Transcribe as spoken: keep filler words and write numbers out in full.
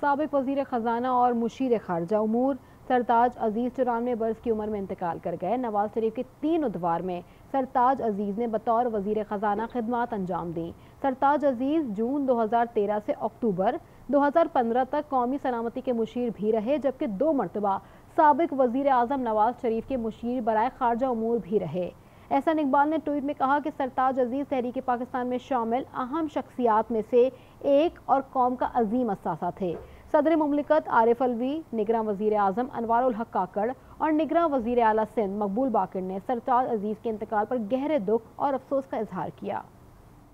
साबिक वजीर खजाना और मुशीर खारजा उमूर सरताज अजीज चौरानवे बरस की उम्र में इंतकाल कर गए। नवाज शरीफ के तीन उद्वार में सरताज अजीज ने बतौर वजीर खजाना खिदमत अंजाम दी। सरताज अजीज जून दो हजार तेरह से अक्टूबर दो हजार पंद्रह तक कौमी सलामती के मुशीर भी रहे, जबकि दो मरतबा साबिक वजीर आजम नवाज शरीफ के मुशीर बराए खारजा उमूर भी रहे। एहसान इकबाल ने ट्वीट में कहा कि सरताज अजीज तहरीक पाकिस्तान में शामिल अहम शख्सियात में से एक और कौम का अजीम असासा थे। सदर मुमलिकत आरिफ अलवी, निगरान वजीर आजम अनवार उल हक काकड़ और निगरान वजीर आला सिंध मकबूल बाकिर ने सरताज अजीज के इंतकाल पर गहरे दुख और अफसोस का इजहार किया।